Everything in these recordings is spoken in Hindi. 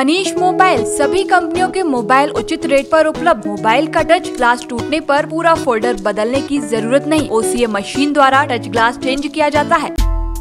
मनीष मोबाइल सभी कंपनियों के मोबाइल उचित रेट पर उपलब्ध। मोबाइल का टच ग्लास टूटने पर पूरा फोल्डर बदलने की जरूरत नहीं, OCA मशीन द्वारा टच ग्लास चेंज किया जाता है।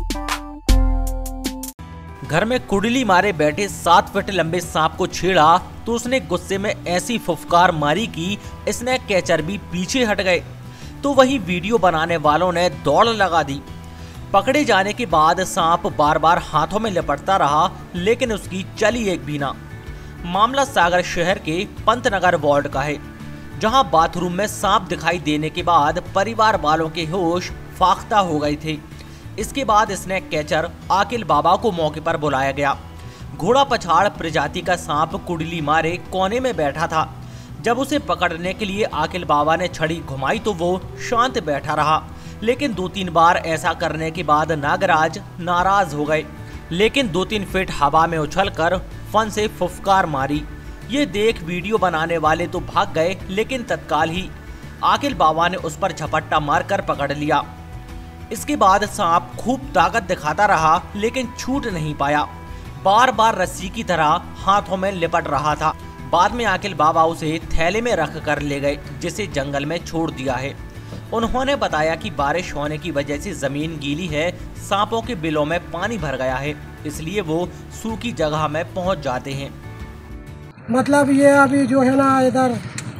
घर में कुंडली मारे बैठे 7 फीट लंबे सांप को छेड़ा तो उसने गुस्से में ऐसी फुफकार मारी कि इसने कैचर भी पीछे हट गए। तो वही वीडियो बनाने वालों ने दौड़ लगा दी। पकड़े जाने के बाद सांप बार बार हाथों में लिपटता रहा, लेकिन उसकी चली एक भी ना। मामला सागर शहर के पंतनगर वार्ड का है, जहां बाथरूम में सांप दिखाई देने के बाद परिवार वालों के होश फाख्ता हो गए थे। इसके बाद स्नेक कैचर आकिल बाबा को मौके पर बुलाया गया। घोड़ा पछाड़ प्रजाति का सांप कुंडली मारे कोने में बैठा था। जब उसे पकड़ने के लिए आकिल बाबा ने छड़ी घुमाई तो वो शांत बैठा रहा, लेकिन 2-3 बार ऐसा करने के बाद नागराज नाराज हो गए, लेकिन 2-3 फीट हवा में उछलकर फन से फुफकार मारी। ये देख वीडियो बनाने वाले तो भाग गए, लेकिन तत्काल ही आकिल बाबा ने उस पर झपट्टा मारकर पकड़ लिया। इसके बाद सांप खूब ताकत दिखाता रहा, लेकिन छूट नहीं पाया। बार बार रस्सी की तरह हाथों में लिपट रहा था। बाद में आकिल बाबा उसे थैले में रख कर ले गए, जिसे जंगल में छोड़ दिया है। उन्होंने बताया कि बारिश होने की वजह से जमीन गीली है, सांपों के बिलों में पानी भर गया है, इसलिए वो सूखी जगह में पहुंच जाते हैं। मतलब ये अभी जो है ना, इधर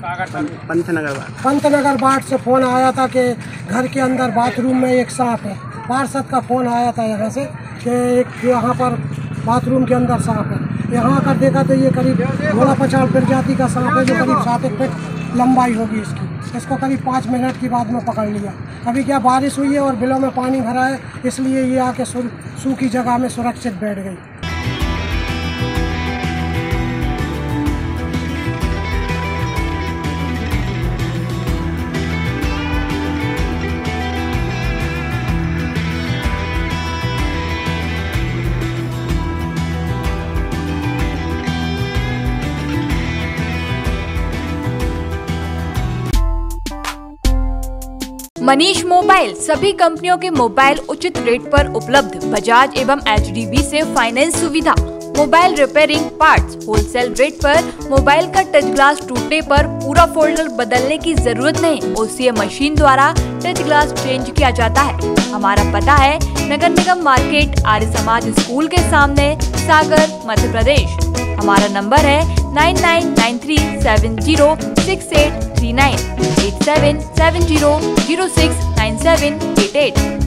पंतनगर बाट से फोन आया था कि घर के अंदर बाथरूम में एक सांप है। पार्षद का फोन आया था यहाँ से कि एक यहाँ पर बाथरूम के अंदर सांप है। यहाँ आकर देखा तो ये करीब घोड़ा पछाड़ प्रजाति का सांप है, जो करीब 7 फीट लंबाई होगी इसकी। इसको करीब 5 मिनट के बाद में पकड़ लिया। अभी क्या बारिश हुई है और बिलों में पानी भरा है, इसलिए ये आके सूखी जगह में सुरक्षित बैठ गई। मनीष मोबाइल सभी कंपनियों के मोबाइल उचित रेट पर उपलब्ध। बजाज एवं HDB से फाइनेंस सुविधा, mobile repairing parts wholesale rate पर। मोबाइल का टच ग्लास टूटने पर पूरा फोल्डर बदलने की जरूरत नहीं, OCA मशीन द्वारा टच ग्लास चेंज किया जाता है। हमारा पता है नगर निगम मार्केट, आर्य समाज स्कूल के सामने, सागर, मध्य प्रदेश। हमारा नंबर है 9993706839 8770069788।